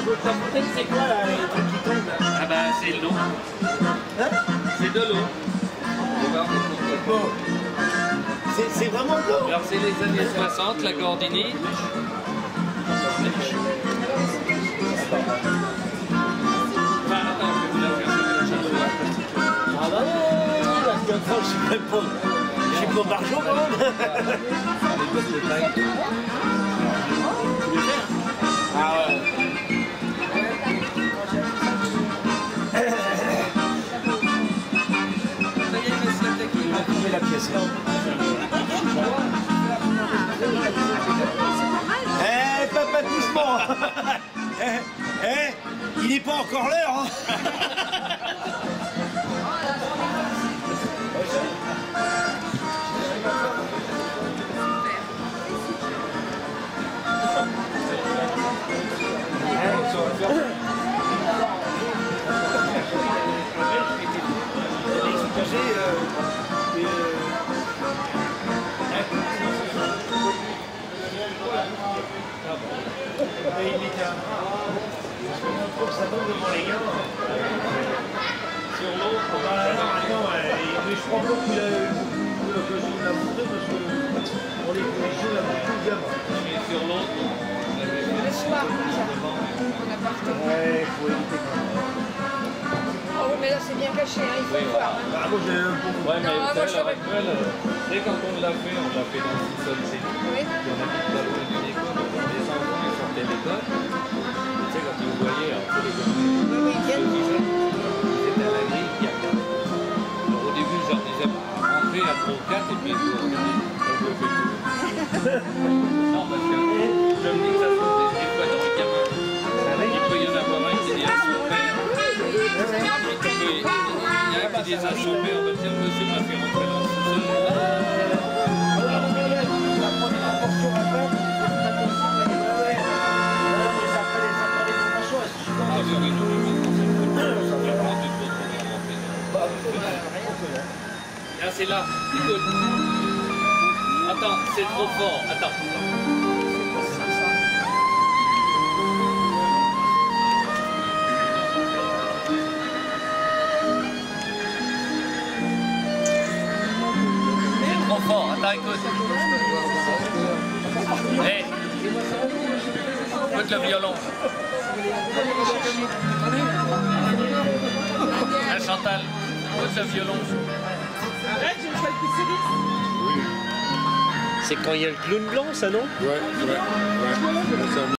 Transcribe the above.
Ta fontaine, c'est quoi là, les trucs qui tombent là? Ah bah c'est de l'eau. Hein? C'est de l'eau. Bon. C'est vraiment de l'eau? Alors c'est les années 60, la Gordini. Enfin, attends, je vais vous la faire sur la chanson. Ah bah non, parce qu'enfant, je suis pas Marjo, quand même. Ah ouais. Il va trouver la pièce là. Eh, papa doucement. Il n'est pas encore l'heure, hein. Ça tombe devant les gars. Sur l'eau, mais je crois pas qu'il a eu beaucoup l'occasion de la montrer parce qu'on les joue la beaucoup de gamins. Et sur l'autre, Le soir, on a pas fait. Ouais, il faut éviter quand même. Oh, mais là c'est bien caché, hein, il faut le voir. Hein. Ah, moi j'ai un peu. ouais, mais Non, moi, je l'heure actuelle, dès quand on l'a fait dans le sous-sol, c'est tout. Oui. Puis on habite pas loin d'une école, donc les enfants ils sortaient de l'école. Tu sais, quand ils vous voyaient, alors tous les gamins, Oui, ils viennent. ils étaient à la grille, qui regardaient. Alors au début, je leur disais, rentrez à 3 ou 4 et puis vous regardez. Donc, je fais tout. Non, parce que je me dis que ça se trouve des fois dans les gamins. Il peut y en avoir un qui dit à son père. Il y a un qui dit à son père, bah, tiens, monsieur m'a fait rentrer dans le sous-sol. La première portion à faire, Ah oui, oui, non, là, c'est là. Écoute. Attends, c'est trop fort. Attends. C'est trop fort. Attends, écoute. Hé. Écoute le violon. Ah, Chantal, écoute le violon. c'est quand il y a le clown blanc, ça, non? Ouais.